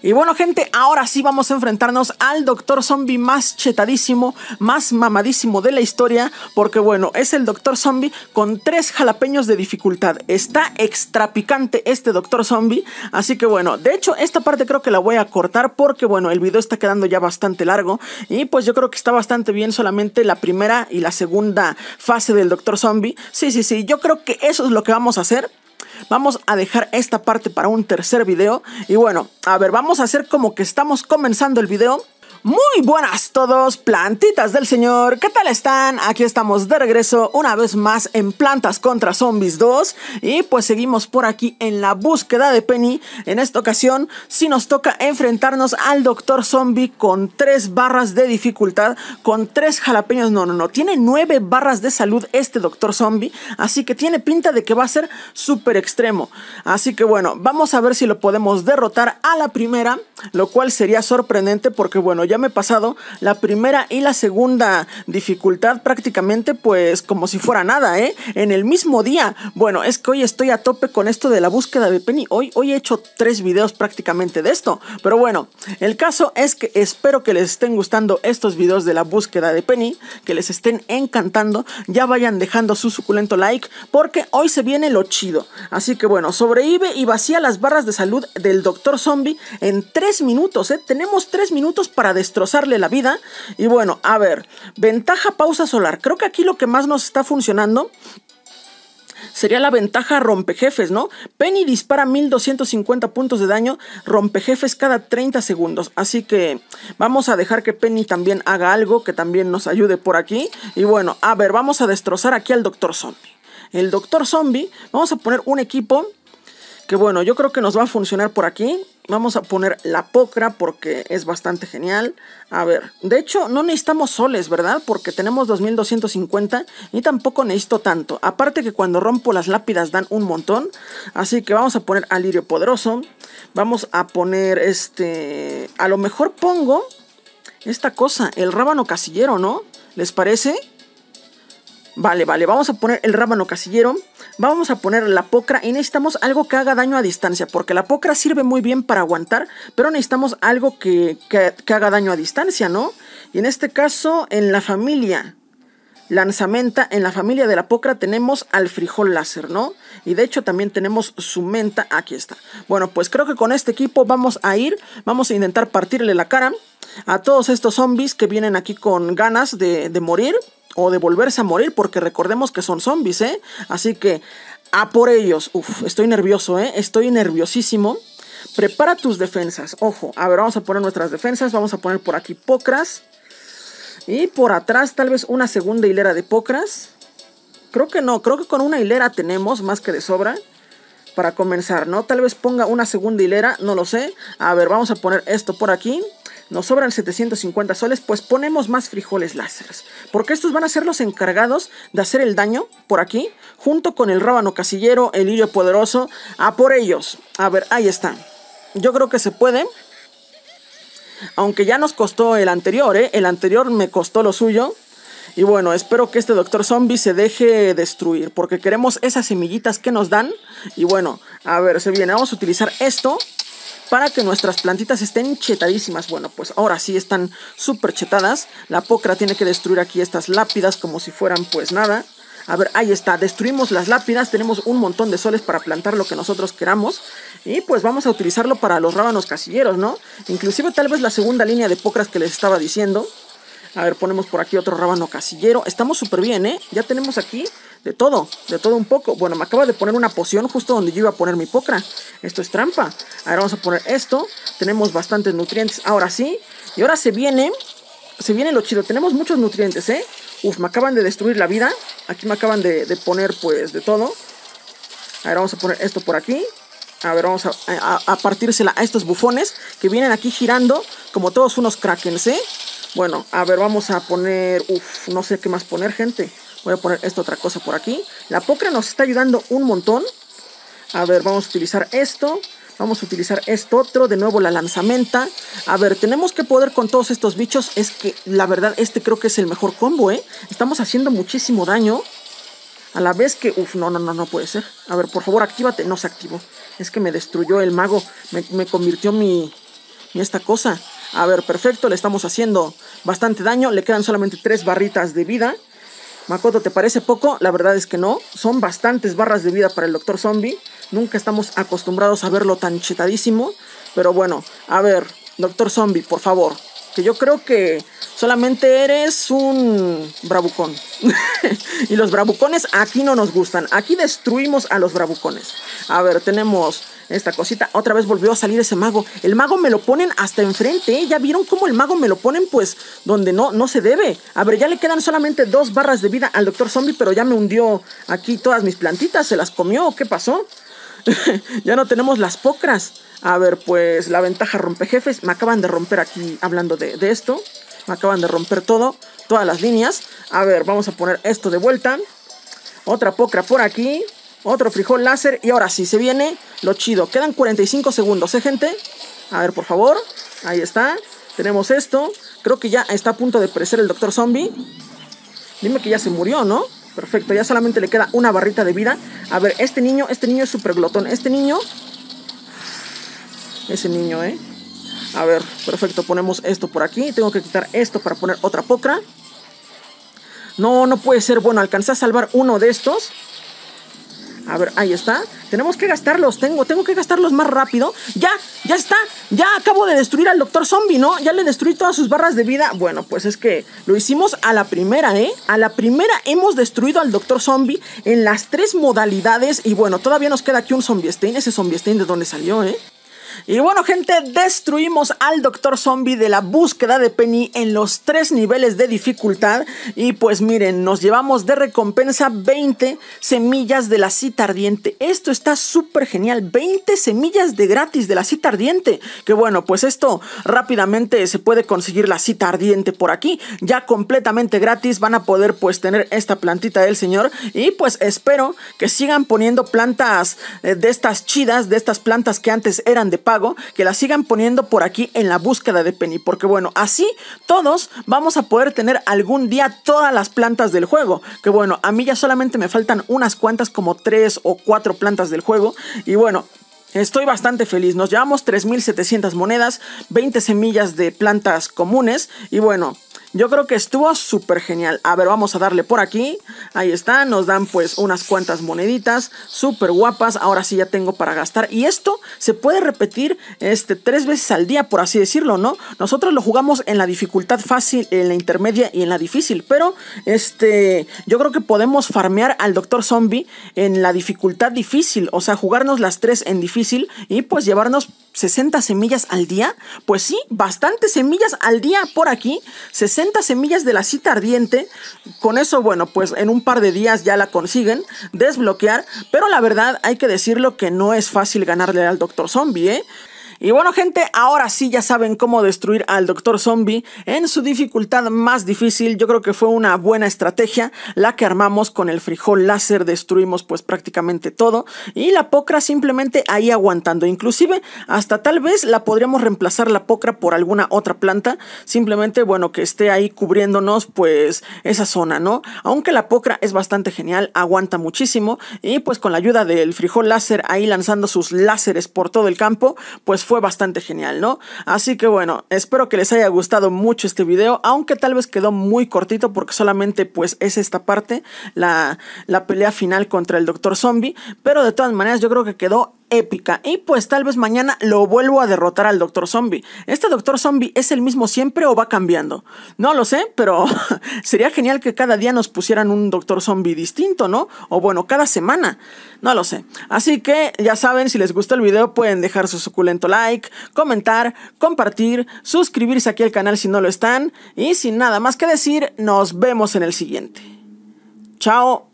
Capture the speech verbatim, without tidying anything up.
Y bueno, gente, ahora sí vamos a enfrentarnos al Doctor Zombie más chetadísimo, más mamadísimo de la historia, porque bueno, es el Doctor Zombie con tres jalapeños de dificultad. Está extra picante este Doctor Zombie, así que bueno, de hecho esta parte creo que la voy a cortar porque bueno, el video está quedando ya bastante largo y pues yo creo que está bastante bien solamente la primera y la segunda fase del Doctor Zombie. Sí, sí, sí, yo creo que eso es lo que vamos a hacer. Vamos a dejar esta parte para un tercer video. Y bueno, a ver, vamos a hacer como que estamos comenzando el video. Muy buenas todos, plantitas del señor, ¿qué tal están? Aquí estamos de regreso una vez más en Plantas contra Zombies dos. Y pues seguimos por aquí en la búsqueda de Penny. En esta ocasión sí nos toca enfrentarnos al Doctor Zombie con tres barras de dificultad, con tres jalapeños, no, no, no, tiene nueve barras de salud este Doctor Zombie, así que tiene pinta de que va a ser súper extremo. Así que bueno, vamos a ver si lo podemos derrotar a la primera, lo cual sería sorprendente porque bueno, ya me he pasado la primera y la segunda dificultad prácticamente pues como si fuera nada, ¿eh? En el mismo día. Bueno, es que hoy estoy a tope con esto de la búsqueda de Penny. Hoy, hoy he hecho tres videos prácticamente de esto. Pero bueno, el caso es que espero que les estén gustando estos videos de la búsqueda de Penny, que les estén encantando. Ya vayan dejando su suculento like porque hoy se viene lo chido. Así que bueno, sobrevive y vacía las barras de salud del Doctor Zombie en tres minutos, ¿eh? Tenemos tres minutos para destrozarle la vida. Y bueno, a ver, ventaja pausa solar. Creo que aquí lo que más nos está funcionando sería la ventaja rompejefes, ¿no? Penny dispara mil doscientos cincuenta puntos de daño, rompejefes cada treinta segundos. Así que vamos a dejar que Penny también haga algo que también nos ayude por aquí. Y bueno, a ver, vamos a destrozar aquí al Doctor Zombie. El Doctor Zombie, vamos a poner un equipo que bueno, yo creo que nos va a funcionar por aquí. Vamos a poner la pocra porque es bastante genial. A ver, de hecho no necesitamos soles, ¿verdad? Porque tenemos dos mil doscientos cincuenta y tampoco necesito tanto. Aparte que cuando rompo las lápidas dan un montón. Así que vamos a poner al lirio poderoso. Vamos a poner este... A lo mejor pongo esta cosa, el rábano casillero, ¿no? ¿Les parece? Vale, vale, vamos a poner el rábano casillero. Vamos a poner la pocra y necesitamos algo que haga daño a distancia, porque la pocra sirve muy bien para aguantar, pero necesitamos algo que, que, que haga daño a distancia, ¿no? Y en este caso, en la familia lanzamenta, en la familia de la pocra tenemos al frijol láser, ¿no? Y de hecho también tenemos su menta, aquí está. Bueno, pues creo que con este equipo vamos a ir, vamos a intentar partirle la cara a todos estos zombies que vienen aquí con ganas de, de morir. O de volverse a morir, porque recordemos que son zombies, ¿eh? Así que, a por ellos. Uf, estoy nervioso, ¿eh? Estoy nerviosísimo. Prepara tus defensas. Ojo, a ver, vamos a poner nuestras defensas. Vamos a poner por aquí pocras. Y por atrás tal vez una segunda hilera de pocras. Creo que no, creo que con una hilera tenemos más que de sobra para comenzar, ¿no? Tal vez ponga una segunda hilera, no lo sé. A ver, vamos a poner esto por aquí. Nos sobran setecientos cincuenta soles, pues ponemos más frijoles láseres. Porque estos van a ser los encargados de hacer el daño por aquí, junto con el rábano casillero, el lirio poderoso. A por ellos. A ver, ahí están. Yo creo que se puede. Aunque ya nos costó el anterior, ¿eh? El anterior me costó lo suyo. Y bueno, espero que este Doctor Zombie se deje destruir, porque queremos esas semillitas que nos dan. Y bueno, a ver, se viene. Vamos a utilizar esto para que nuestras plantitas estén chetadísimas. Bueno, pues ahora sí están súper chetadas. La pocra tiene que destruir aquí estas lápidas como si fueran pues nada. A ver, ahí está, destruimos las lápidas. Tenemos un montón de soles para plantar lo que nosotros queramos. Y pues vamos a utilizarlo para los rábanos casilleros, ¿no? Inclusive tal vez la segunda línea de pocras que les estaba diciendo. A ver, ponemos por aquí otro rábano casillero. Estamos súper bien, ¿eh? Ya tenemos aquí de todo, de todo un poco. Bueno, me acaba de poner una poción justo donde yo iba a poner mi pocra. Esto es trampa. Ahora vamos a poner esto. Tenemos bastantes nutrientes, ahora sí. Y ahora se viene, se viene lo chido. Tenemos muchos nutrientes, ¿eh? Uf, me acaban de destruir la vida. Aquí me acaban de, de poner, pues, de todo. Ahora vamos a poner esto por aquí. A ver, vamos a, a, a partírsela a estos bufones que vienen aquí girando como todos unos krakens, ¿eh? Bueno, a ver, vamos a poner... Uf, no sé qué más poner, gente. Voy a poner esta otra cosa por aquí. La pocra nos está ayudando un montón. A ver, vamos a utilizar esto. Vamos a utilizar esto otro. De nuevo la lanzamenta. A ver, tenemos que poder con todos estos bichos. Es que, la verdad, este creo que es el mejor combo, ¿eh? Estamos haciendo muchísimo daño. A la vez que... Uf, no, no, no, no puede ser. A ver, por favor, actívate. No se activó. Es que me destruyó el mago. Me, me convirtió mi... Mira esta cosa. A ver, perfecto, le estamos haciendo bastante daño. Le quedan solamente tres barritas de vida. Makoto, ¿te parece poco? La verdad es que no. Son bastantes barras de vida para el Doctor Zombie. Nunca estamos acostumbrados a verlo tan chetadísimo. Pero bueno, a ver, Doctor Zombie, por favor. Que yo creo que solamente eres un bravucón. Y los bravucones aquí no nos gustan. Aquí destruimos a los bravucones. A ver, tenemos esta cosita. Otra vez volvió a salir ese mago. El mago me lo ponen hasta enfrente, ¿eh? ¿Ya vieron cómo el mago me lo ponen? Pues donde no, no se debe. A ver, ya le quedan solamente dos barras de vida al Doctor Zombie, pero ya me hundió aquí todas mis plantitas. ¿Se las comió? ¿Qué pasó? Ya no tenemos las pocras. A ver, pues la ventaja rompejefes. Me acaban de romper aquí hablando de, de esto. Me acaban de romper todo, todas las líneas. A ver, vamos a poner esto de vuelta. Otra pocra por aquí. Otro frijol láser. Y ahora sí, se viene lo chido. Quedan cuarenta y cinco segundos, ¿eh, gente? A ver, por favor. Ahí está. Tenemos esto. Creo que ya está a punto de perecer el Doctor Zombie. Dime que ya se murió, ¿no? Perfecto, ya solamente le queda una barrita de vida. A ver, este niño, este niño es súper glotón. Este niño... Ese niño, ¿eh? A ver, perfecto, ponemos esto por aquí. Tengo que quitar esto para poner otra pocra. No, no puede ser. Bueno, alcancé a salvar uno de estos. A ver, ahí está. Tenemos que gastarlos, tengo, tengo que gastarlos más rápido. Ya, ya está. Ya acabo de destruir al Doctor Zombie, ¿no? Ya le destruí todas sus barras de vida. Bueno, pues es que lo hicimos a la primera, ¿eh? A la primera hemos destruido al Doctor Zombie en las tres modalidades. Y bueno, todavía nos queda aquí un Zombiestein. Ese Zombiestein de dónde salió, ¿eh? Y bueno, gente, destruimos al Doctor Zombie de la búsqueda de Penny en los tres niveles de dificultad. Y pues miren, nos llevamos de recompensa veinte semillas de la cita ardiente. Esto está súper genial, veinte semillas de gratis de la cita ardiente. Que bueno, pues esto rápidamente se puede conseguir la cita ardiente por aquí. Ya completamente gratis van a poder pues tener esta plantita del señor. Y pues espero que sigan poniendo plantas eh, de estas chidas, de estas plantas que antes eran de pago, que la sigan poniendo por aquí en la búsqueda de Penny, porque bueno, así todos vamos a poder tener algún día todas las plantas del juego, que bueno, a mí ya solamente me faltan unas cuantas, como tres o cuatro plantas del juego, y bueno, estoy bastante feliz. Nos llevamos tres mil setecientas monedas, veinte semillas de plantas comunes, y bueno, yo creo que estuvo súper genial. A ver, vamos a darle por aquí. Ahí está, nos dan pues unas cuantas moneditas súper guapas. Ahora sí ya tengo para gastar. Y esto se puede repetir este, tres veces al día, por así decirlo, ¿no? Nosotros lo jugamos en la dificultad fácil, en la intermedia y en la difícil. Pero este, yo creo que podemos farmear al Doctor Zombie en la dificultad difícil. O sea, jugarnos las tres en difícil y pues llevarnos sesenta semillas al día. Pues sí, bastantes semillas al día por aquí. sesenta semillas de la cita ardiente. Con eso, bueno, pues en un par de días ya la consiguen desbloquear. Pero la verdad, hay que decirlo que no es fácil ganarle al Doctor Zombie, ¿eh? Y bueno, gente, ahora sí ya saben cómo destruir al Doctor Zombie en su dificultad más difícil. Yo creo que fue una buena estrategia la que armamos con el frijol láser. Destruimos pues prácticamente todo. Y la pocra simplemente ahí aguantando. Inclusive hasta tal vez la podríamos reemplazar la pocra por alguna otra planta. Simplemente, bueno, que esté ahí cubriéndonos pues esa zona, ¿no? Aunque la pocra es bastante genial, aguanta muchísimo. Y pues con la ayuda del frijol láser ahí lanzando sus láseres por todo el campo, pues fue bastante genial, ¿no? Así que bueno, espero que les haya gustado mucho este video, aunque tal vez quedó muy cortito porque solamente pues es esta parte, la, la pelea final contra el Doctor Zombie, pero de todas maneras yo creo que quedó épica. Y pues tal vez mañana lo vuelvo a derrotar al Doctor Zombie. ¿Este Doctor Zombie es el mismo siempre o va cambiando? No lo sé, pero sería genial que cada día nos pusieran un Doctor Zombie distinto, ¿no? O bueno, cada semana. No lo sé. Así que ya saben, si les gustó el video pueden dejar su suculento like, comentar, compartir, suscribirse aquí al canal si no lo están. Y sin nada más que decir, nos vemos en el siguiente. Chao.